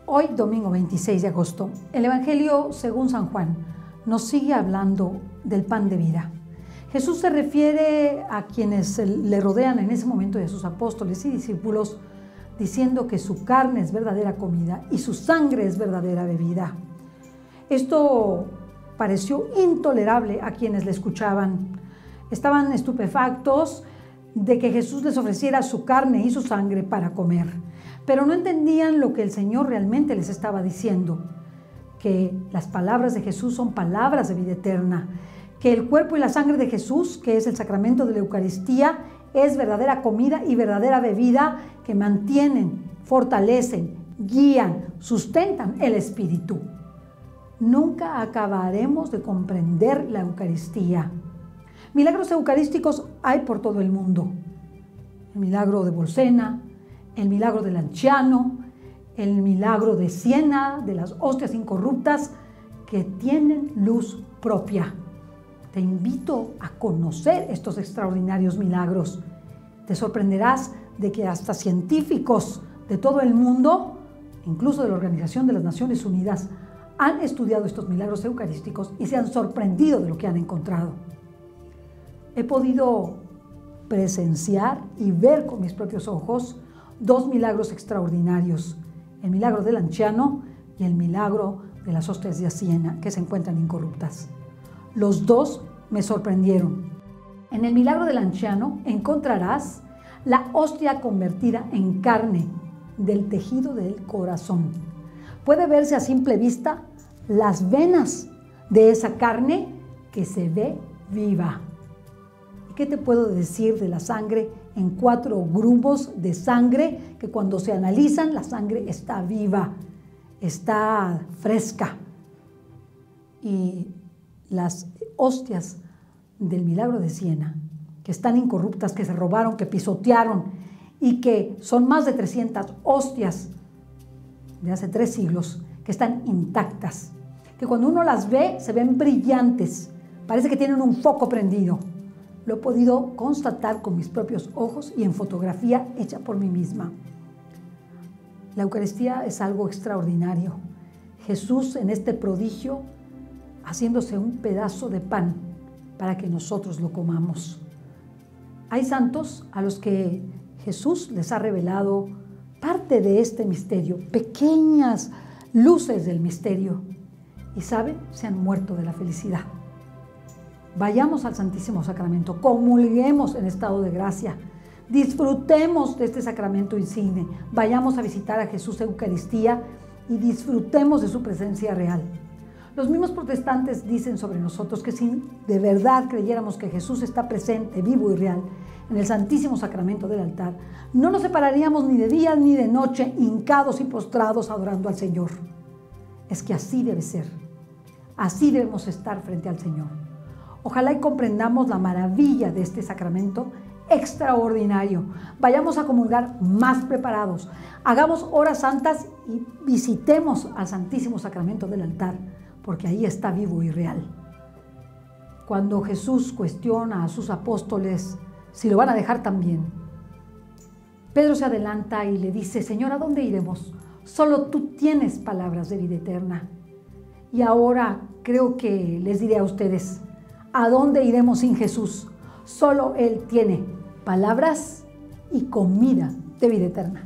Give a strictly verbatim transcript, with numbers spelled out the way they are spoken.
Hoy, domingo veintiséis de agosto, el Evangelio según San Juan nos sigue hablando del pan de vida. Jesús se refiere a quienes le rodean en ese momento de sus apóstoles y discípulos, diciendo que su carne es verdadera comida y su sangre es verdadera bebida. Esto pareció intolerable a quienes le escuchaban. Estaban estupefactos de que Jesús les ofreciera su carne y su sangre para comer, pero no entendían lo que el Señor realmente les estaba diciendo, que las palabras de Jesús son palabras de vida eterna, que el cuerpo y la sangre de Jesús, que es el sacramento de la Eucaristía, es verdadera comida y verdadera bebida que mantienen, fortalecen, guían, sustentan el espíritu. Nunca acabaremos de comprender la Eucaristía. Milagros eucarísticos hay por todo el mundo. El milagro de Bolsena, el milagro del Lanciano, el milagro de Siena, de las hostias incorruptas que tienen luz propia. Te invito a conocer estos extraordinarios milagros. Te sorprenderás de que hasta científicos de todo el mundo, incluso de la Organización de las Naciones Unidas, han estudiado estos milagros eucarísticos y se han sorprendido de lo que han encontrado. He podido presenciar y ver con mis propios ojos dos milagros extraordinarios, el milagro del Lanciano y el milagro de las hostias de Siena, que se encuentran incorruptas. Los dos me sorprendieron. En el milagro del Lanciano encontrarás la hostia convertida en carne del tejido del corazón. Puede verse a simple vista las venas de esa carne que se ve viva. ¿Y qué te puedo decir de la sangre? En cuatro grumos de sangre que cuando se analizan la sangre está viva, está fresca. Y las hostias del milagro de Siena, que están incorruptas, que se robaron, que pisotearon y que son más de trescientas hostias de hace tres siglos, que están intactas, que cuando uno las ve se ven brillantes, parece que tienen un foco prendido. Lo he podido constatar con mis propios ojos y en fotografía hecha por mí misma. La Eucaristía es algo extraordinario. Jesús en este prodigio haciéndose un pedazo de pan para que nosotros lo comamos. Hay santos a los que Jesús les ha revelado parte de este misterio, pequeñas luces del misterio, y saben, se han muerto de la felicidad. Vayamos al Santísimo Sacramento, comulguemos en estado de gracia, disfrutemos de este sacramento insigne, vayamos a visitar a Jesús Eucaristía y disfrutemos de su presencia real. Los mismos protestantes dicen sobre nosotros que si de verdad creyéramos que Jesús está presente, vivo y real en el Santísimo Sacramento del altar, no nos separaríamos ni de día ni de noche, hincados y postrados adorando al Señor. Es que así debe ser, así debemos estar frente al Señor. Ojalá y comprendamos la maravilla de este sacramento extraordinario. Vayamos a comulgar más preparados, hagamos horas santas y visitemos al Santísimo Sacramento del altar, porque ahí está vivo y real. Cuando Jesús cuestiona a sus apóstoles si lo van a dejar también, Pedro se adelanta y le dice: Señor, ¿a dónde iremos? Solo tú tienes palabras de vida eterna. Y ahora creo que les diré a ustedes: ¿a dónde iremos sin Jesús? Solo Él tiene palabras y comida de vida eterna.